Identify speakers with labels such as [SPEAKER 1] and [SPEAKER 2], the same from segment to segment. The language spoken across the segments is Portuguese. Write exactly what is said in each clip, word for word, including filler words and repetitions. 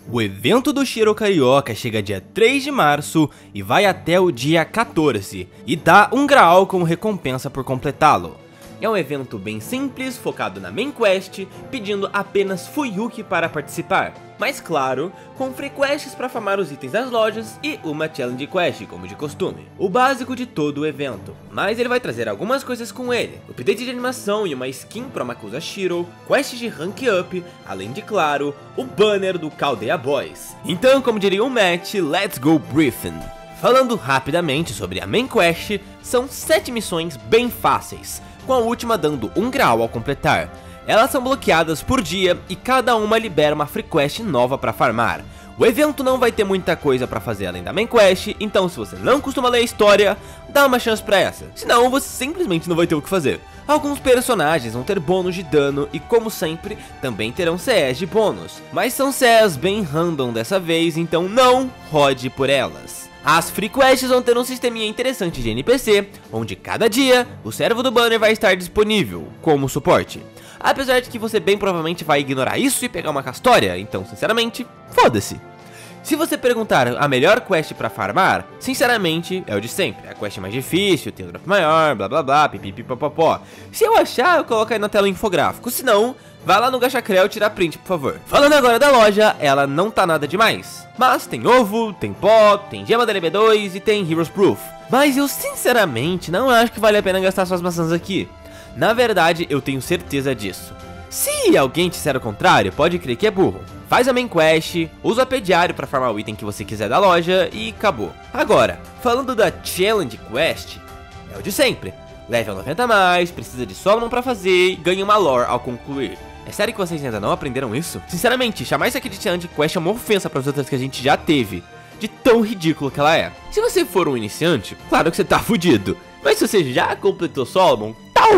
[SPEAKER 1] O evento do Shiro Carioca chega dia três de março e vai até o dia quatorze, e dá um graal como recompensa por completá-lo. É um evento bem simples, focado na main quest, pedindo apenas Fuyuki para participar, mas claro, com free quests para farmar os itens das lojas e uma challenge quest, como de costume. O básico de todo o evento, mas ele vai trazer algumas coisas com ele: update de animação e uma skin para Amakusa Shiro, quests de rank up, além de claro, o banner do Caldeia Boys. Então, como diria o Matt, let's go briefing! Falando rapidamente sobre a main quest, são sete missões bem fáceis, com a última dando um grau ao completar. Elas são bloqueadas por dia e cada uma libera uma free quest nova para farmar. O evento não vai ter muita coisa para fazer além da main quest, então se você não costuma ler a história, dá uma chance para essa, senão você simplesmente não vai ter o que fazer. Alguns personagens vão ter bônus de dano e, como sempre, também terão C Es de bônus, mas são C Es bem random dessa vez, então não rode por elas. As free quests vão ter um sisteminha interessante de N P C, onde cada dia o servo do banner vai estar disponível como suporte. Apesar de que você bem provavelmente vai ignorar isso e pegar uma Castória, então sinceramente, foda-se. Se você perguntar a melhor quest pra farmar, sinceramente é o de sempre, a quest mais difícil, tem um drop maior, blá blá blá, pipipipopopó. Se eu achar, eu coloco aí na tela o infográfico, se não, vai lá no Gachacrel tirar print, por favor. Falando agora da loja, ela não tá nada demais, mas tem ovo, tem pó, tem gema da L B dois e tem Heroes Proof. Mas eu sinceramente não acho que vale a pena gastar suas maçãs aqui. Na verdade, eu tenho certeza disso. Se alguém disser o contrário, pode crer que é burro. Faz a main quest, usa o A P diário pra farmar o item que você quiser da loja e acabou. Agora, falando da Challenge Quest, é o de sempre. Level noventa a mais, precisa de Solomon pra fazer e ganha uma lore ao concluir. É sério que vocês ainda não aprenderam isso? Sinceramente, chamar isso aqui de Challenge Quest é uma ofensa para as outras que a gente já teve, de tão ridículo que ela é. Se você for um iniciante, claro que você tá fudido. Mas se você já completou Solomon,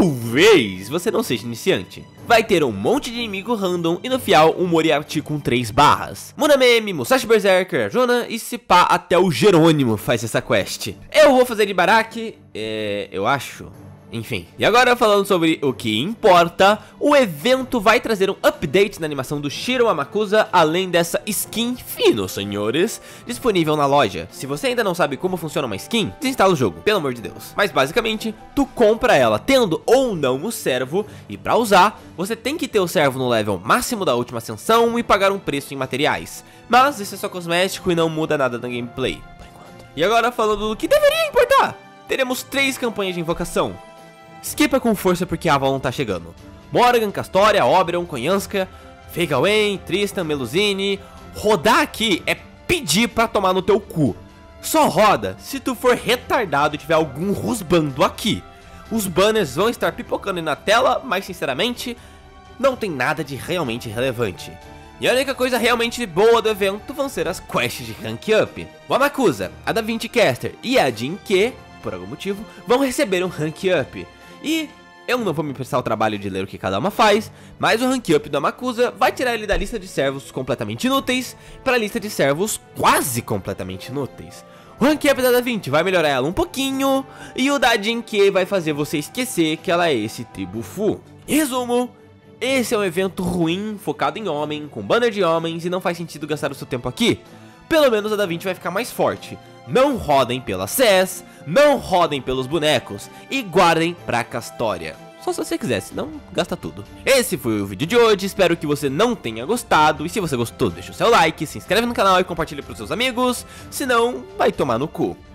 [SPEAKER 1] talvez você não seja iniciante. Vai ter um monte de inimigo random e no final um Moriarty com três barras. Munameme, Musashi Berserker, Arjuna e se pá até o Jerônimo faz essa quest. Eu vou fazer de Baraki, é, eu acho... Enfim, e agora falando sobre o que importa, o evento vai trazer um update na animação do Shiro Amakusa, além dessa skin fino, senhores, disponível na loja. Se você ainda não sabe como funciona uma skin, desinstala o jogo, pelo amor de Deus. Mas basicamente, tu compra ela tendo ou não o servo, e pra usar, você tem que ter o servo no level máximo da última ascensão e pagar um preço em materiais. Mas isso é só cosmético e não muda nada na gameplay, por enquanto. E agora falando do que deveria importar, teremos três campanhas de invocação. Skipa com força porque Avalon tá chegando. Morgan, Castória, Oberon, Konyanska, Feigawain, Tristan, Melusine. Rodar aqui é pedir pra tomar no teu cu. Só roda se tu for retardado e tiver algum rusbando aqui. Os banners vão estar pipocando na tela, mas sinceramente, não tem nada de realmente relevante. E a única coisa realmente boa do evento vão ser as quests de rank up. O Amakusa, a Da Vinci Caster e a Jinke, por algum motivo, vão receber um rank up. E eu não vou me prestar o trabalho de ler o que cada uma faz, mas o rank up do Amakusa vai tirar ele da lista de servos completamente inúteis para a lista de servos quase completamente inúteis. O rank up da Da Vinci vai melhorar ela um pouquinho, e o da Jinke vai fazer você esquecer que ela é esse tribufu. Em resumo, esse é um evento ruim, focado em homem, com banner de homens, e não faz sentido gastar o seu tempo aqui. Pelo menos a Da Vinci vai ficar mais forte. Não rodem pelas C Es, não rodem pelos bonecos e guardem pra Castória. Só se você quiser, senão gasta tudo. Esse foi o vídeo de hoje, espero que você não tenha gostado. E se você gostou, deixa o seu like, se inscreve no canal e compartilha pros seus amigos. Senão, vai tomar no cu.